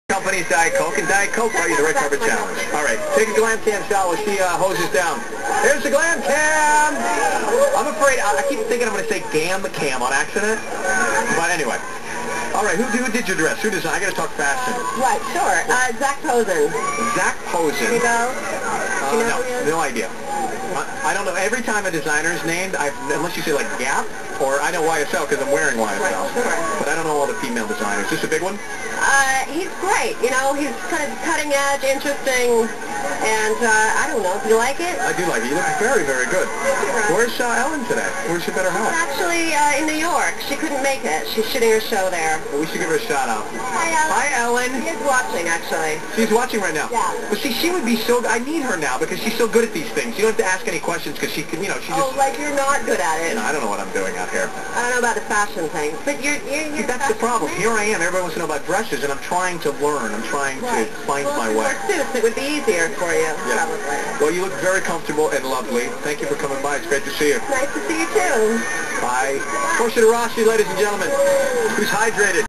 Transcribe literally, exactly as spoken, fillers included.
Company's Diet Coke, and Diet Coke brought you the Red Carpet Challenge. All right, take a glam cam shot while she uh, hoses down. Here's the glam cam! I'm afraid, I, I keep thinking I'm going to say gam cam on accident, but anyway. All right, who, who did your dress? Who designed? I got to talk fashion. Uh, right, sure. Uh, Zach Posen. Zach Posen? You know? Uh, you know no, no idea. I, I don't know. Every time a designer is named, I've, unless you say like Gap, or I know Y S L because I'm wearing Y S L, right, sure. but I don't know all the female designers. Is this a big one? Uh, he's great. You know, he's kind of cutting edge, interesting, and uh, I don't know. Do you like it? I do like it. You look very, very good. Right. Where's uh, Ellen today? Where's she better help? Actually, uh, in New York. She couldn't make it. She's shooting her show there. Well, we should give her a shout out. Hi, Ellen. Hi, Ellen. She is watching, actually. She's watching right now. Yeah. But see, she would be so. I need her now because she's so good at these things. You don't have to ask any questions because she can. You know, she just. Oh, like you're not good at it. You know, I don't know what I'm doing out here. I don't know about the fashion thing, but you're. you're, you're That's the problem. Here I am. Everybody wants to know about dresses, and I'm trying to learn. I'm trying right. to find well, my if way. you wore suits, it would be easier for you, Yeah. probably. Well, you look very comfortable and lovely. Thank you for coming by. It's great to see you. Nice to see you too. Bye. Portia de Rossi, ladies and gentlemen, who's hydrated.